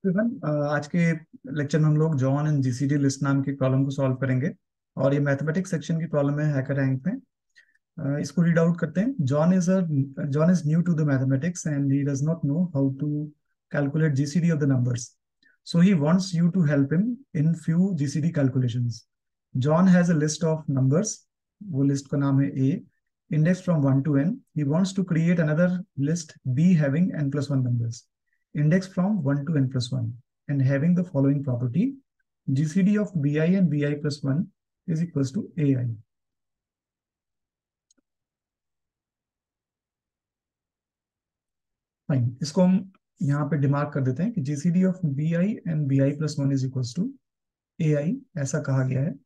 Even आज के lecture में हम लोग जॉन एंड जीसीडी लिस्ट नाम की प्रॉब्लम को सॉल्व करेंगे। और ये मैथमेटिक्स सेक्शन की प्रॉब्लम है हैकर रैंक में। इसको रीड आउट करते हैं। John is new to the mathematics and he does not know how to calculate GCD of the numbers, so he wants you to help him in few GCD calculations. John has a list of numbers, वो list का नाम है A, index from 1 to n. He wants to create another list b having n plus 1 numbers, index from 1 to n plus 1, and having the following property: GCD of bi and bi plus 1 is equals to ai. Fine, इसको हम यहाँ पे demark कर देते हैं कि GCD of B I and B I plus one is equals to A I, ऐसा कहा गया है।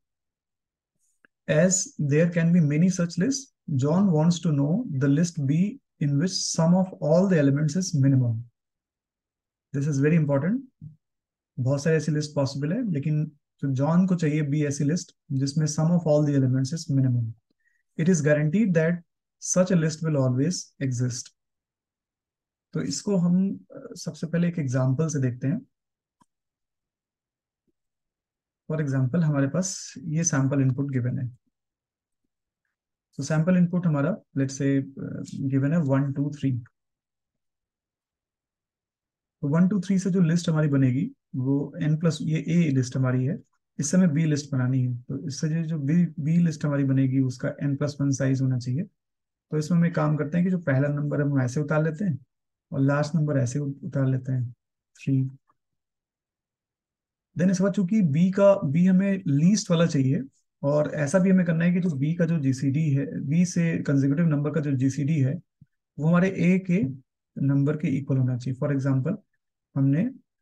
As there can be many such lists, John wants to know the list B in which sum of all the elements is minimum. This is very important. बहुत सारी ऐसी list possible है, लेकिन जो जॉन को चाहिए बी ऐसी list जिसमें sum of all the elements is minimum. It is guaranteed that such a list will always exist. तो इसको हम सबसे पहले एक एग्जांपल से देखते हैं। फॉर एग्जांपल हमारे पास ये सैंपल इनपुट गिवन है। तो सैंपल इनपुट हमारा लेट्स से गिवन है 1 2 3। तो 1 2 3 से जो लिस्ट हमारी बनेगी वो एन प्लस, ये ए लिस्ट हमारी है, इससे हमें बी लिस्ट बनानी है। तो इससे जो बी बी लिस्ट हमारी बनेगी उसका एन प्लस वन साइज होना चाहिए। तो इसमें हम एक काम करते हैं कि जो पहला नंबर हम ऐसे उतार लेते हैं और लास्ट नंबर ऐसे उतार लेते हैं 3। देन इसके बाद चूंकि बी हमें लीस्ट वाला चाहिए, और ऐसा भी हमें करना है कि जो बी का जो जीसीडी है, बी से कंसेक्यूटिव नंबर का जो जीसीडी है वो हमारे ए के नंबर के इक्वल होना चाहिए। फॉर एग्जाम्पल हमने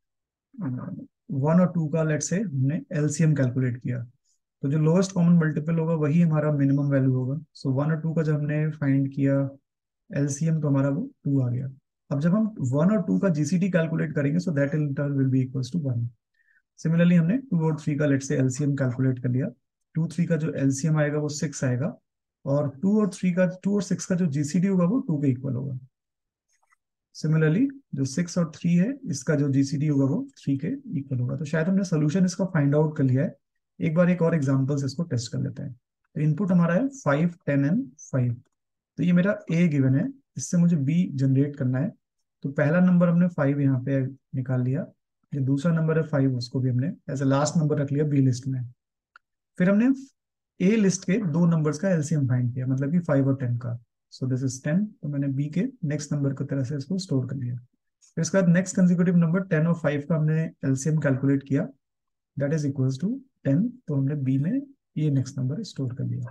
1 और 2 का लेट से हमने एलसीएम कैलकुलेट किया, तो जो लोएस्ट कॉमन मल्टीपल होगा वही हमारा मिनिमम वैल्यू होगा। सो 1 और 2 का जब हमने फाइंड किया एलसीएम तो हमारा वो 2 आ गया। अब जब हम 1 और 2 का जीसीडी कैलकुलेट करेंगे so that in turn will be equals to 1। Similarly हमने 2 और 3 का लेट से एलसीएम कैलकुलेट कर लिया। 2 3 का जो एलसीएम आएगा वो 6 आएगा, और 2 और 6 का जो जीसीडी होगा वो 2 के इक्वल होगा। सिमिलरली जो 6 और 3 है इसका जो जीसीडी होगा वो 3 के इक्वल होगा। तो शायद हमने सोल्यूशन इसका फाइंड आउट कर लिया है। एक बार एक और एग्जांपल से इसको टेस्ट कर लेते हैं। तो इनपुट हमारा है 5 10 एंड 5। तो ये मेरा ए गिवन है, इससे मुझे बी जनरेट करना है। तो पहला नंबर हमने 5 यहाँ पे निकाल लिया, जो दूसरा नंबर है 5 उसको भी हमने एज ए लास्ट नंबर रख लिया बी लिस्ट में। फिर हमने ए लिस्ट के दो नंबर्स का एलसीएम फाइंड किया, मतलब कि 5 और 10 का। सो दिस इज 10, तो मैंने बी के नेक्स्ट नंबर की तरह से इसको स्टोर कर लिया। फिर इसके बाद नेक्स्ट कंसेक्यूटिव नंबर 10 और 5 का हमने एलसीएम कैलकुलेट किया, दैट इज इक्वल्स टू 10। तो हमने बी में ये नेक्स्ट नंबर स्टोर कर लिया।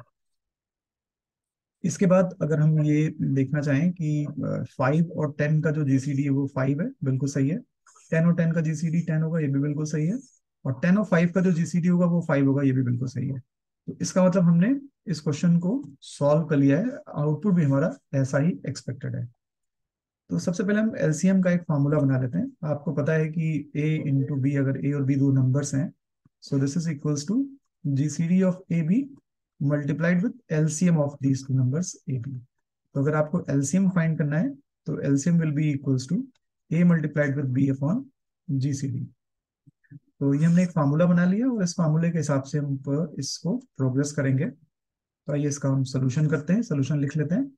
इसके बाद अगर हम ये देखना चाहें कि 5 और 10 का जो जीसीडी है वो 5 है, बिल्कुल सही है। 10 और 10 का जीसीडी 10 होगा, ये भी बिल्कुल सही है। और 10 और 5 का जो जीसीडी होगा वो 5 होगा, ये भी बिल्कुल सही है। तो इसका मतलब हमने इस क्वेश्चन को सॉल्व कर लिया है। आउटपुट भी हमारा ऐसा ही एक्सपेक्टेड है। तो सबसे पहले हम एलसीएम का एक फार्मूला बना लेते हैं। आपको पता है कि ए इंटू बी, अगर ए और बी दो नंबर्स हैं, so this is equals to GCD of A B multiplied with LCM of these two numbers A B. तो अगर आपको एलसीएम फाइंड करना है तो LCM will be equals to A multiplied with B upon GCD. तो ये हमने एक फार्मूला बना लिया और इस फार्मूले के हिसाब से हम इसको प्रोग्रेस करेंगे। तो आइए इसका हम सोल्यूशन करते हैं, सोल्यूशन लिख लेते हैं।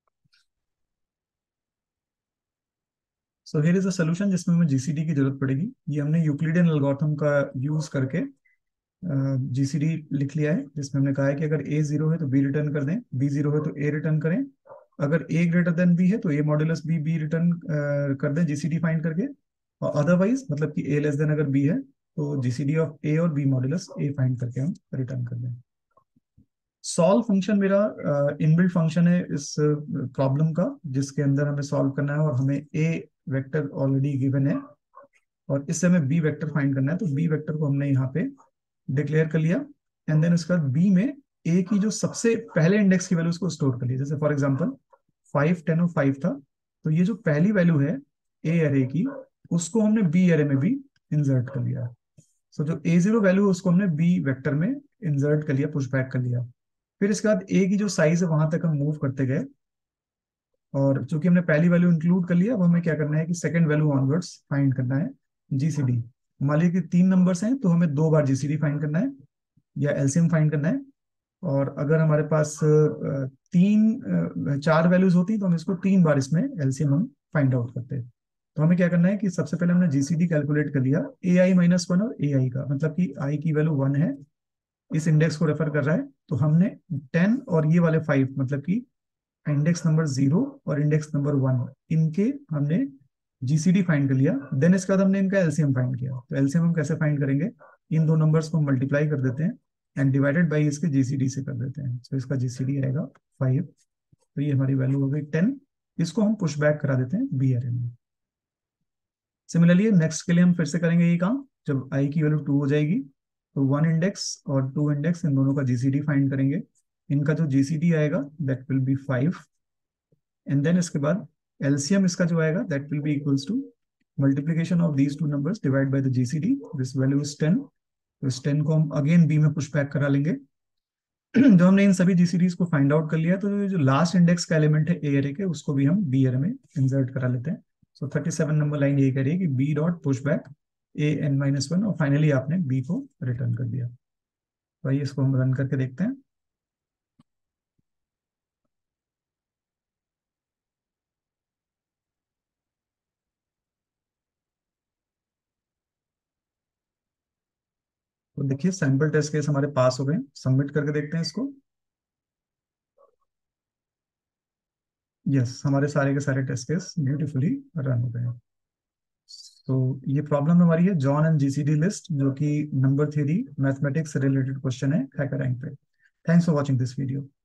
So here is a solution जिसमें हमें जीसीडी की जरूरत पड़ेगी। ये हमने यूक्लिडियन एल्गोरिथम का यूज करके जीसीडी लिख लिया है, जिसमें हमने कहा है कि अगर ए जीरो है तो बी रिटर्न कर दें, बी जीरो है तो ए रिटर्न करें, अगर ए ग्रेटर देन बी है तो A modulus B B return कर दें जीसीडी फाइंड करके, और अदरवाइज मतलब कि ए लेस देन अगर बी है तो जीसीडी ऑफ ए और बी मॉड्यूलस ए फाइंड करके हम रिटर्न कर दें। सॉल्व फंक्शन मेरा इनबिल्ट फंक्शन है इस प्रॉब्लम का, जिसके अंदर हमें सॉल्व करना है, और हमें ए वेक्टर ऑलरेडी गिवन है और इससे हमें बी वेक्टर फाइंड करना है। तो बी वेक्टर को हमने यहाँ पे डिक्लेयर कर लिया, एंड देन उसके बाद बी में ए की जो सबसे पहले इंडेक्स की वैल्यू उसको स्टोर कर लिया। जैसे फॉर एग्जांपल 5 10 और 5 था, तो ये जो पहली वैल्यू है ए अरे की उसको हमने बी अरे में भी इंसर्ट कर लिया। सो जो ए जीरो वैल्यू है उसको हमने बी वेक्टर में इंसर्ट कर लिया, पुश बैक कर लिया। फिर इसके बाद ए की जो साइज है वहां तक हम मूव करते गए, और चूंकि हमने पहली वैल्यू इंक्लूड कर लिया, अब हमें क्या करना है कि सेकंड वैल्यू ऑनवर्ड्स फाइंड करना है। जीसीडी, मान लीजिए कि 3 नंबर्स हैं तो हमें 2 बार जीसीडी फाइंड करना है या एलसीएम फाइंड करना है। और अगर हमारे पास 4 वैल्यूज होती तो हम इसको 3 बार इसमें एलसीएम हम फाइंड आउट करते हैं। तो हमें क्या करना है कि सबसे पहले हमने जीसीडी कैलकुलेट कर लिया, AI-1 और AI का, मतलब कि आई की वैल्यू 1 है, इस इंडेक्स को रेफर कर रहा है। तो हमने 10 और ये वाले 5, मतलब कि इंडेक्स नंबर 0 और इंडेक्स नंबर 1, इनके हमने जीसीडी फाइंड कर लिया। देन इसके बाद हमने इनका एलसीएम फाइंड किया। तो एलसीएम हम कैसे फाइंड करेंगे, इन दो नंबर्स को मल्टीप्लाई कर देते हैं एंड डिवाइडेड बाई इसके जीसीडी से कर देते हैं। तो इसका जीसीडी आएगा 5। तो ये हमारी वैल्यू हो गई 10। इसको हम पुश बैक करा देते हैं बी अरे में। सिमिलरली नेक्स्ट के लिए हम फिर से करेंगे ये काम। जब आई की वैल्यू 2 हो जाएगी तो 1 इंडेक्स और 2 इंडेक्स, इन दोनों का जीसीडी फाइंड करेंगे। इनका जो जीसीडी आएगा that will be 5। And then इसके बाद एलसीएम इसका जो आएगा that will be equals to multiplication of these two numbers divide by the GCD. This value is 10। तो इस 10 को हम अगेन बी में पुश बैक करा लेंगे। जब हमने इन सभी जीसीडीज को फाइंड आउट कर लिया तो जो लास्ट इंडेक्स का एलिमेंट है ए अरे के, उसको भी हम बी अरे में इंसर्ट करा लेते हैं। सो 37 नंबर लाइन यही करिए कि B dot push back AN-1, और फाइनली आपने बी को रिटर्न कर दिया। तो आइए इसको हम रन करके देखते हैं। तो देखिए सैंपल टेस्ट केस हमारे पास हो गए। सबमिट करके देखते हैं इसको। यस, हमारे सारे के सारे टेस्ट केस ब्यूटीफुली रन हो गए हैं। तो ये प्रॉब्लम हमारी है जॉन एंड जीसीडी लिस्ट, जो कि नंबर थ्योरी मैथमेटिक्स से रिलेटेड क्वेश्चन है हैकर रैंक पे। Thanks for watching this video.